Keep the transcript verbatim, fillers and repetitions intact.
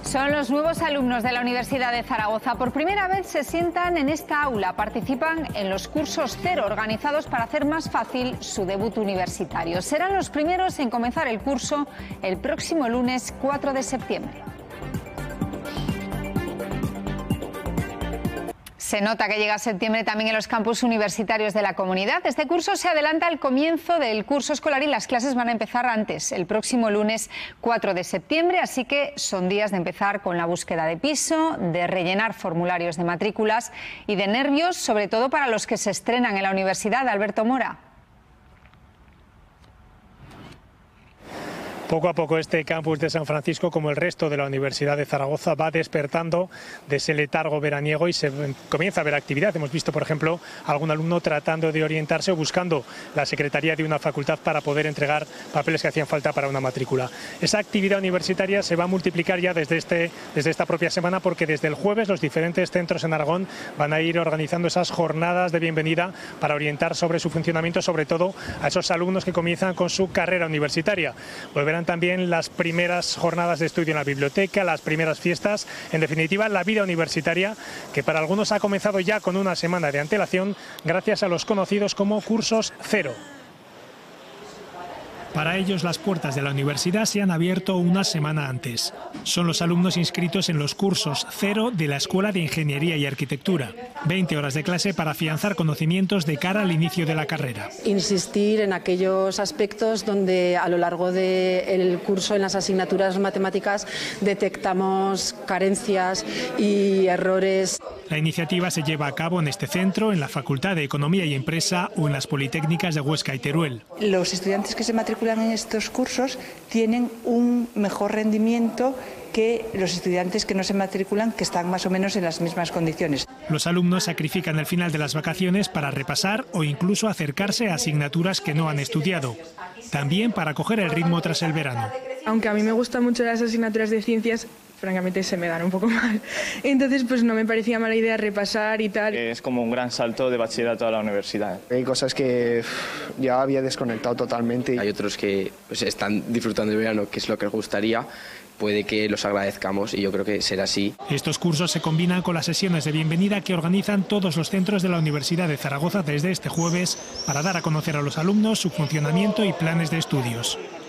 Son los nuevos alumnos de la Universidad de Zaragoza. Por primera vez se sientan en esta aula. Participan en los cursos cero organizados para hacer más fácil su debut universitario. Serán los primeros en comenzar el curso el próximo lunes cuatro de septiembre. Se nota que llega septiembre también en los campus universitarios de la comunidad. Este curso se adelanta al comienzo del curso escolar y las clases van a empezar antes, el próximo lunes cuatro de septiembre, así que son días de empezar con la búsqueda de piso, de rellenar formularios de matrículas y de nervios, sobre todo para los que se estrenan en la universidad. Alberto Mora. Poco a poco este campus de San Francisco, como el resto de la Universidad de Zaragoza, va despertando de ese letargo veraniego y se comienza a ver actividad. Hemos visto, por ejemplo, algún alumno tratando de orientarse o buscando la secretaría de una facultad para poder entregar papeles que hacían falta para una matrícula. Esa actividad universitaria se va a multiplicar ya desde, este, desde esta propia semana, porque desde el jueves los diferentes centros en Aragón van a ir organizando esas jornadas de bienvenida para orientar sobre su funcionamiento, sobre todo a esos alumnos que comienzan con su carrera universitaria. Volverán también las primeras jornadas de estudio en la biblioteca, las primeras fiestas, en definitiva la vida universitaria, que para algunos ha comenzado ya con una semana de antelación gracias a los conocidos como cursos cero. Para ellos las puertas de la universidad se han abierto una semana antes. Son los alumnos inscritos en los cursos cero de la Escuela de Ingeniería y Arquitectura. veinte horas de clase para afianzar conocimientos de cara al inicio de la carrera. Insistir en aquellos aspectos donde a lo largo del curso, en las asignaturas matemáticas, detectamos carencias y errores. La iniciativa se lleva a cabo en este centro, en la Facultad de Economía y Empresa o en las Politécnicas de Huesca y Teruel. Los estudiantes que se matriculan en estos cursos tienen un mejor rendimiento que los estudiantes que no se matriculan, que están más o menos en las mismas condiciones. Los alumnos sacrifican el final de las vacaciones para repasar o incluso acercarse a asignaturas que no han estudiado. También para coger el ritmo tras el verano. Aunque a mí me gustan mucho las asignaturas de ciencias, francamente se me dan un poco mal. Entonces pues no me parecía mala idea repasar y tal. Es como un gran salto de bachillerato a la universidad. Hay cosas que ya había desconectado totalmente. Hay otros que pues, están disfrutando del verano, que es lo que les gustaría. Puede que los agradezcamos y yo creo que será así. Estos cursos se combinan con las sesiones de bienvenida que organizan todos los centros de la Universidad de Zaragoza desde este jueves para dar a conocer a los alumnos su funcionamiento y planes de estudios.